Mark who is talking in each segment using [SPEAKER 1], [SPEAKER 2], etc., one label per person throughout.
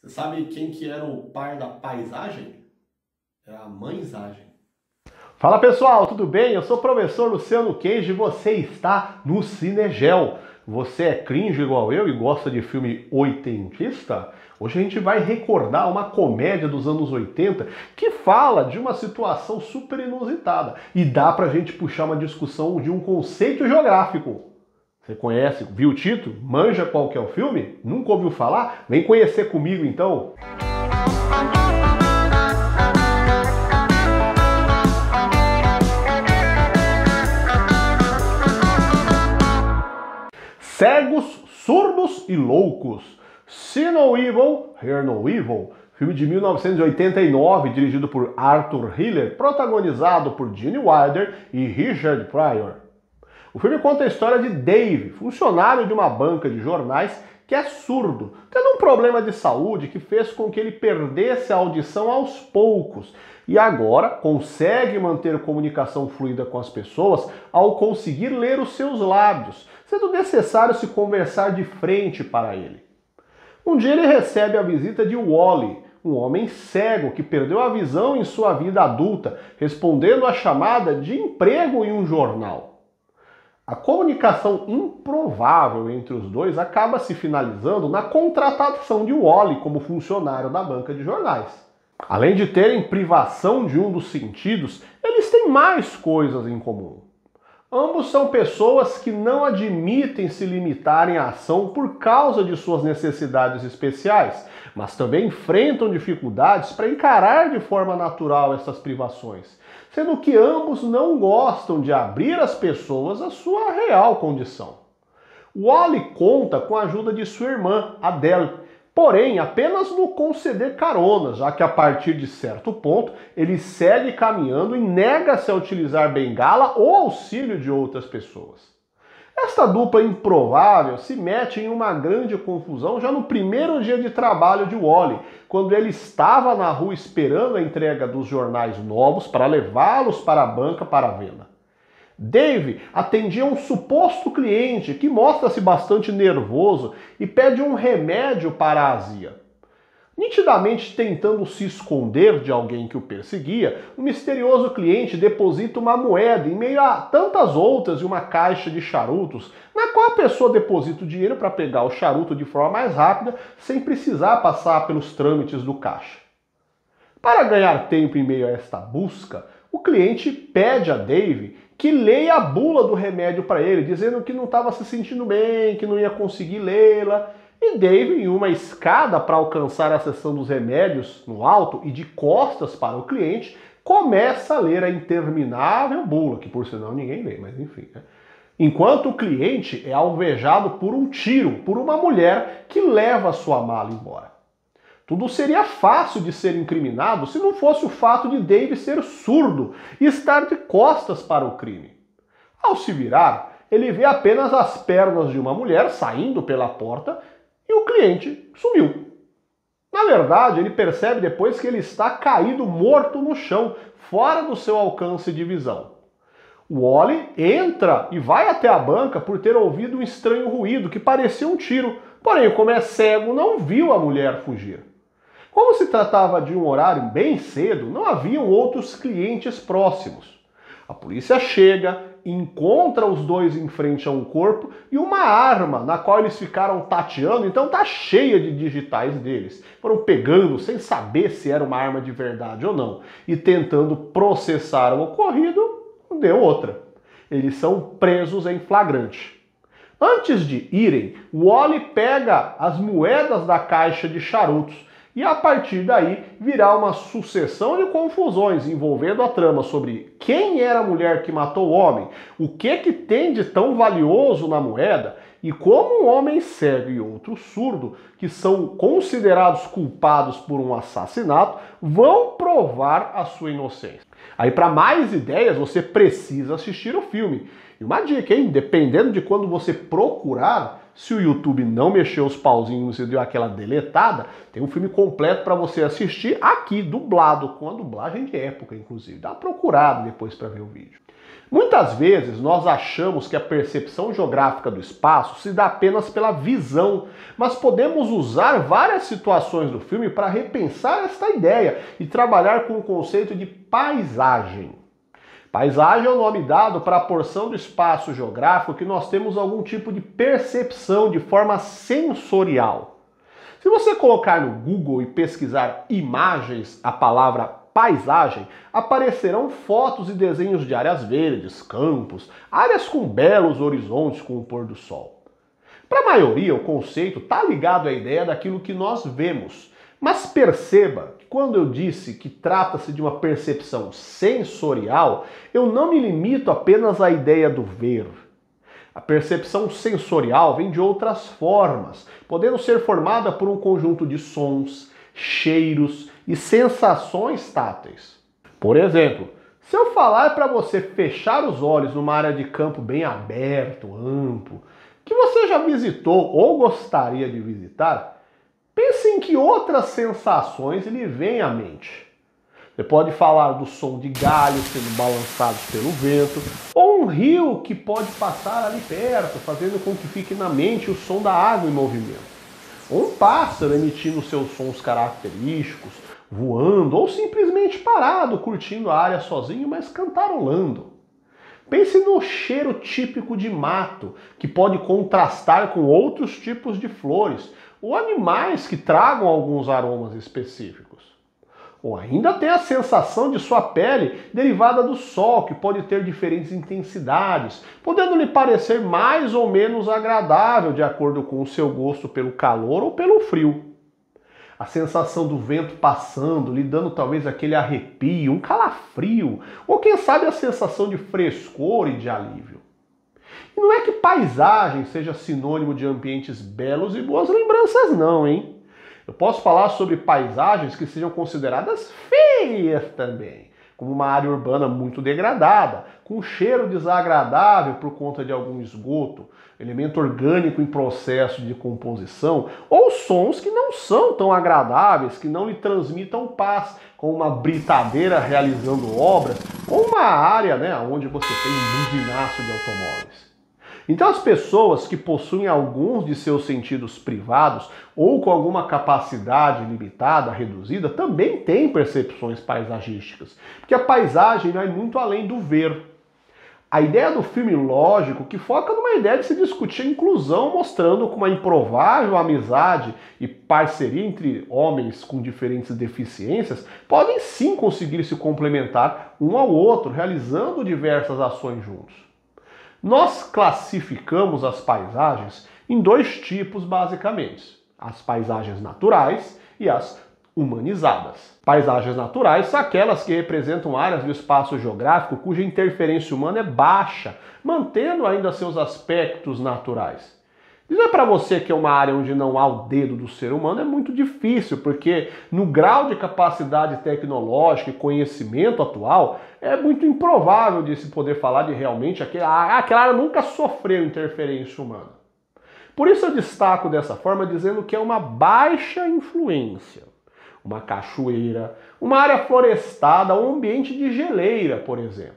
[SPEAKER 1] Você sabe quem que era o par da paisagem? Era a mãezagem.
[SPEAKER 2] Fala pessoal, tudo bem? Eu sou o professor Luciano Kenji e você está no Cinegel. Você é cringe igual eu e gosta de filme oitentista? Hoje a gente vai recordar uma comédia dos anos 80 que fala de uma situação super inusitada e dá pra gente puxar uma discussão de um conceito geográfico. Você conhece, viu o título? Manja qual que é o filme? Nunca ouviu falar? Vem conhecer comigo então! Cegos, surdos e loucos. See No Evil, Hear No Evil. Filme de 1989, dirigido por Arthur Hiller, protagonizado por Gene Wilder e Richard Pryor. O filme conta a história de Dave, funcionário de uma banca de jornais que é surdo, tendo um problema de saúde que fez com que ele perdesse a audição aos poucos e agora consegue manter comunicação fluida com as pessoas ao conseguir ler os seus lábios, sendo necessário se conversar de frente para ele. Um dia ele recebe a visita de Wally, um homem cego que perdeu a visão em sua vida adulta, respondendo à chamada de emprego em um jornal. A comunicação improvável entre os dois acaba se finalizando na contratação de Wally como funcionário da banca de jornais. Além de terem privação de um dos sentidos, eles têm mais coisas em comum. Ambos são pessoas que não admitem se limitarem à ação por causa de suas necessidades especiais, mas também enfrentam dificuldades para encarar de forma natural essas privações, sendo que ambos não gostam de abrir às pessoas a sua real condição. Wally conta com a ajuda de sua irmã, Adele, porém apenas no conceder caronas, já que a partir de certo ponto ele segue caminhando e nega-se a utilizar bengala ou auxílio de outras pessoas. Esta dupla improvável se mete em uma grande confusão já no primeiro dia de trabalho de Wally, quando ele estava na rua esperando a entrega dos jornais novos para levá-los para a banca para a venda. Dave atendia um suposto cliente que mostra-se bastante nervoso e pede um remédio para a azia. Nitidamente tentando se esconder de alguém que o perseguia, o misterioso cliente deposita uma moeda em meio a tantas outras e uma caixa de charutos, na qual a pessoa deposita o dinheiro para pegar o charuto de forma mais rápida, sem precisar passar pelos trâmites do caixa. Para ganhar tempo em meio a esta busca, o cliente pede a Dave que leia a bula do remédio para ele, dizendo que não estava se sentindo bem, que não ia conseguir lê-la. E Dave, em uma escada para alcançar a seção dos remédios no alto e de costas para o cliente, começa a ler a interminável bula, que por sinal ninguém lê, mas enfim. Enquanto o cliente é alvejado por um tiro por uma mulher que leva sua mala embora. Tudo seria fácil de ser incriminado se não fosse o fato de Dave ser surdo e estar de costas para o crime. Ao se virar, ele vê apenas as pernas de uma mulher saindo pela porta e o cliente sumiu. Na verdade, ele percebe depois que ele está caído morto no chão, fora do seu alcance de visão. O Wally entra e vai até a banca por ter ouvido um estranho ruído que parecia um tiro, porém, como é cego, não viu a mulher fugir. Como se tratava de um horário bem cedo, não haviam outros clientes próximos. A polícia chega, encontra os dois em frente a um corpo e uma arma na qual eles ficaram tateando, então tá cheia de digitais deles. Foram pegando sem saber se era uma arma de verdade ou não e tentando processar o ocorrido, deu outra. Eles são presos em flagrante. Antes de irem, Wally pega as moedas da caixa de charutos e a partir daí virá uma sucessão de confusões envolvendo a trama sobre quem era a mulher que matou o homem, o que tem de tão valioso na moeda e como um homem cego e outro surdo, que são considerados culpados por um assassinato, vão provar a sua inocência. Aí, para mais ideias, você precisa assistir o filme. E uma dica, hein? Dependendo de quando você procurar, se o YouTube não mexeu os pauzinhos e deu aquela deletada, tem um filme completo para você assistir aqui, dublado, com a dublagem de época, inclusive. Dá uma procurada depois para ver o vídeo. Muitas vezes nós achamos que a percepção geográfica do espaço se dá apenas pela visão, mas podemos usar várias situações do filme para repensar esta ideia e trabalhar com o conceito de paisagem. Paisagem é o nome dado para a porção do espaço geográfico que nós temos algum tipo de percepção de forma sensorial. Se você colocar no Google e pesquisar imagens a palavra paisagem, aparecerão fotos e desenhos de áreas verdes, campos, áreas com belos horizontes com o pôr do sol. Para a maioria, o conceito está ligado à ideia daquilo que nós vemos. Mas perceba que quando eu disse que trata-se de uma percepção sensorial, eu não me limito apenas à ideia do ver. A percepção sensorial vem de outras formas, podendo ser formada por um conjunto de sons, cheiros e sensações táteis. Por exemplo, se eu falar para você fechar os olhos numa área de campo bem aberto, amplo, que você já visitou ou gostaria de visitar, pense em que outras sensações lhe vêm à mente. Você pode falar do som de galhos sendo balançados pelo vento, ou um rio que pode passar ali perto, fazendo com que fique na mente o som da água em movimento. Ou um pássaro emitindo seus sons característicos, voando, ou simplesmente parado, curtindo a área sozinho, mas cantarolando. Pense no cheiro típico de mato, que pode contrastar com outros tipos de flores, ou animais que tragam alguns aromas específicos. Ou ainda tem a sensação de sua pele derivada do sol, que pode ter diferentes intensidades, podendo lhe parecer mais ou menos agradável de acordo com o seu gosto pelo calor ou pelo frio. A sensação do vento passando, lhe dando talvez aquele arrepio, um calafrio, ou quem sabe a sensação de frescor e de alívio. E não é que paisagem seja sinônimo de ambientes belos e boas lembranças não, hein? Eu posso falar sobre paisagens que sejam consideradas feias também, como uma área urbana muito degradada, com cheiro desagradável por conta de algum esgoto, elemento orgânico em processo de decomposição, ou sons que não são tão agradáveis, que não lhe transmitam paz, como uma britadeira realizando obras, ou uma área onde você tem um buzinaço de automóveis. Então as pessoas que possuem alguns de seus sentidos privados ou com alguma capacidade limitada, reduzida, também têm percepções paisagísticas, porque a paisagem vai muito além do ver. A ideia do filme lógico que foca numa ideia de se discutir a inclusão, mostrando como a improvável amizade e parceria entre homens com diferentes deficiências podem sim conseguir se complementar um ao outro, realizando diversas ações juntos. Nós classificamos as paisagens em dois tipos, basicamente: as paisagens naturais e as humanizadas. Paisagens naturais são aquelas que representam áreas do espaço geográfico cuja interferência humana é baixa, mantendo ainda seus aspectos naturais. Dizer para você que é uma área onde não há o dedo do ser humano é muito difícil, porque no grau de capacidade tecnológica e conhecimento atual, é muito improvável de se poder falar de realmente aquela área nunca sofreu interferência humana. Por isso eu destaco dessa forma dizendo que é uma baixa influência. Uma cachoeira, uma área florestada, um ambiente de geleira, por exemplo.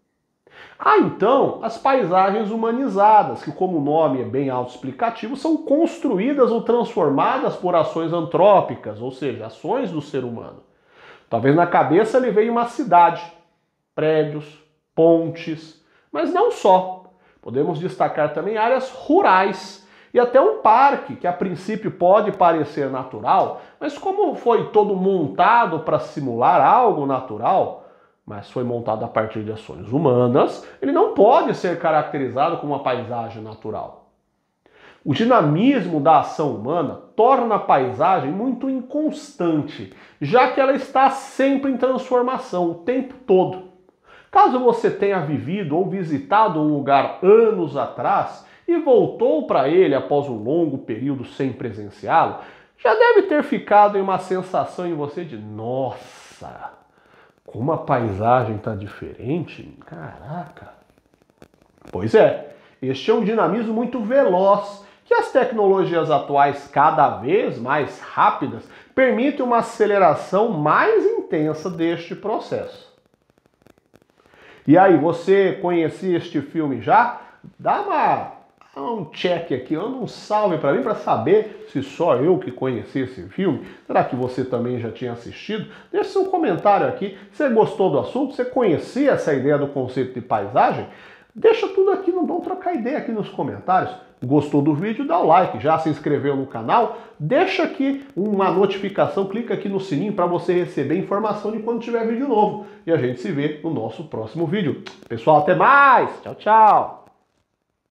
[SPEAKER 2] Há então as paisagens humanizadas, que como o nome é bem autoexplicativo, são construídas ou transformadas por ações antrópicas, ou seja, ações do ser humano. Talvez na cabeça lhe veja uma cidade, prédios, pontes, mas não só. Podemos destacar também áreas rurais e até um parque, que a princípio pode parecer natural, mas como foi todo montado para simular algo natural, mas foi montado a partir de ações humanas, ele não pode ser caracterizado como uma paisagem natural. O dinamismo da ação humana torna a paisagem muito inconstante, já que ela está sempre em transformação, o tempo todo. Caso você tenha vivido ou visitado um lugar anos atrás e voltou para ele após um longo período sem presenciá-lo, já deve ter ficado em uma sensação em você de nossa, como a paisagem está diferente? Caraca! Pois é, este é um dinamismo muito veloz, que as tecnologias atuais, cada vez mais rápidas, permitem uma aceleração mais intensa deste processo. E aí, você conhecia este filme já? Dá um check aqui, manda um salve para mim para saber se só eu que conheci esse filme. Será que você também já tinha assistido? Deixe seu comentário aqui. Você gostou do assunto? Você conhecia essa ideia do conceito de paisagem? Deixa tudo aqui, vamos trocar ideia aqui nos comentários. Gostou do vídeo? Dá o like. Já se inscreveu no canal? Deixa aqui uma notificação, clica aqui no sininho para você receber informação de quando tiver vídeo novo. E a gente se vê no nosso próximo vídeo. Pessoal, até mais! Tchau, tchau!